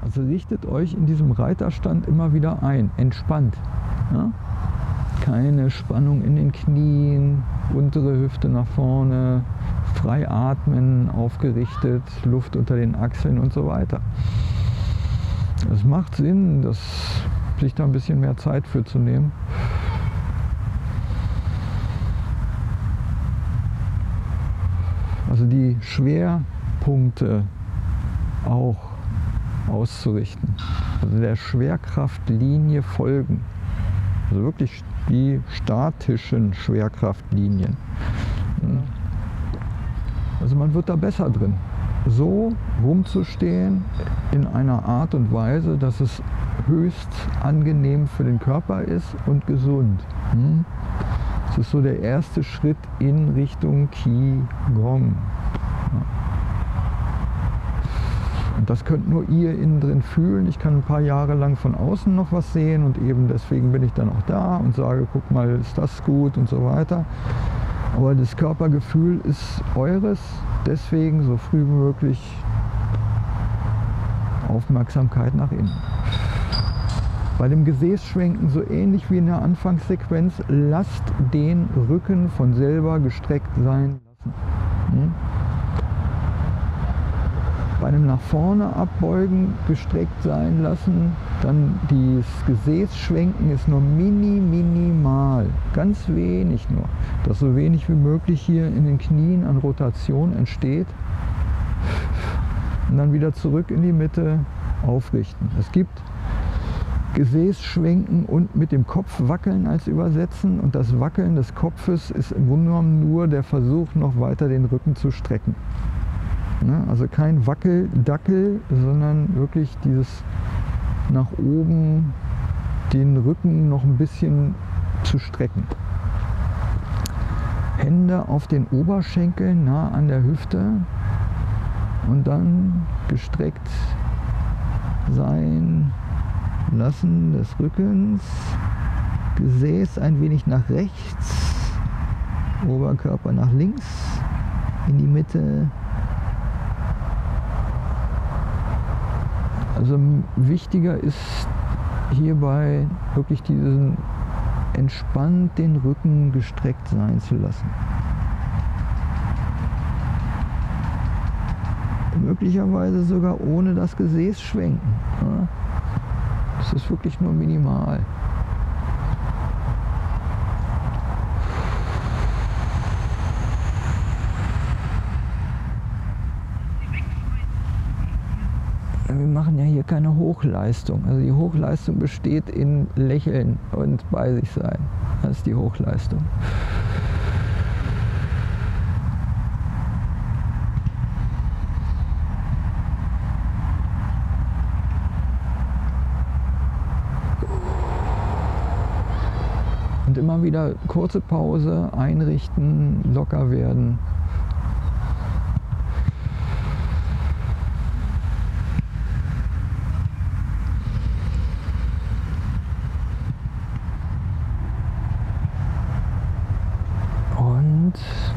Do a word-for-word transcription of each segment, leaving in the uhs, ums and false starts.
Also richtet euch in diesem Reiterstand immer wieder ein, entspannt. Ja? Keine Spannung in den Knien, untere Hüfte nach vorne, frei atmen, aufgerichtet, Luft unter den Achseln und so weiter. Es macht Sinn, das, sich da ein bisschen mehr Zeit für zu nehmen. Also die Schwerpunkte auch auszurichten. Also der Schwerkraftlinie folgen. Also wirklich die statischen Schwerkraftlinien. Also man wird da besser drin. So rumzustehen in einer Art und Weise, dass es höchst angenehm für den Körper ist und gesund. Das ist so der erste Schritt in Richtung Qigong. Und das könnt nur ihr innen drin fühlen. Ich kann ein paar Jahre lang von außen noch was sehen und eben deswegen bin ich dann auch da und sage, guck mal, ist das gut und so weiter. Aber das Körpergefühl ist eures, deswegen so früh wie möglich Aufmerksamkeit nach innen. Bei dem Gesäßschwenken so ähnlich wie in der Anfangssequenz, lasst den Rücken von selber gestreckt sein lassen. Hm? Bei einem nach vorne abbeugen, gestreckt sein lassen, dann das Gesäßschwenken ist nur mini, minimal, ganz wenig nur, dass so wenig wie möglich hier in den Knien an Rotation entsteht und dann wieder zurück in die Mitte aufrichten. Es gibt Gesäßschwenken und mit dem Kopf wackeln als Übersetzen und das Wackeln des Kopfes ist im Grunde genommen nur der Versuch, noch weiter den Rücken zu strecken. Also kein Wackeldackel, sondern wirklich dieses nach oben den Rücken noch ein bisschen zu strecken. Hände auf den Oberschenkeln nah an der Hüfte und dann gestreckt sein lassen des Rückens, Gesäß ein wenig nach rechts, Oberkörper nach links, in die Mitte. Also wichtiger ist hierbei wirklich diesen entspannt den Rücken gestreckt sein zu lassen. Möglicherweise sogar ohne das Gesäß schwenken. Das ist wirklich nur minimal. Wir machen ja hier keine Hochleistung. Also die Hochleistung besteht in Lächeln und bei sich sein. Das ist die Hochleistung. Und immer wieder kurze Pause, einrichten, locker werden. Und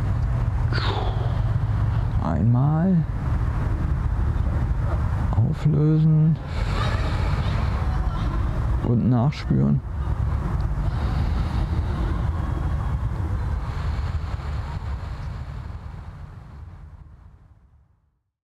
einmal auflösen und nachspüren.